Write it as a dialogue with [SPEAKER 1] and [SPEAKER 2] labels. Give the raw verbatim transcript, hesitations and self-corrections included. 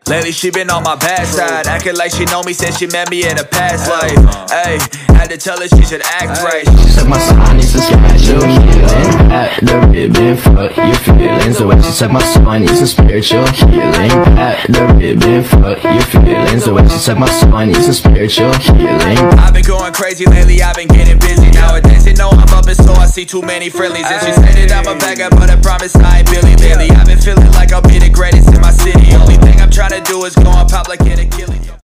[SPEAKER 1] Lately she been on my bad side, acting like she know me, said she met me in a past life. Ayy, had to tell her she should act right.
[SPEAKER 2] She suck my spine, needs some spiritual healing. Pat the ribbon, fuck your feelings. The way she suck my spine, needs some spiritual healing. Pat the ribbon, fuck your feelings. The way she suck my spine, needs some spiritual healing.
[SPEAKER 1] I've been going crazy lately, I've been getting busy. Nowadays they know I'm up and so I see too many friendlies. And she said that I'm a bag up, but I promise I ain't Billy lately. I've been feeling like I'll be the greatest in my city. Only thing I'm trying to do is go and pop like an Achilles.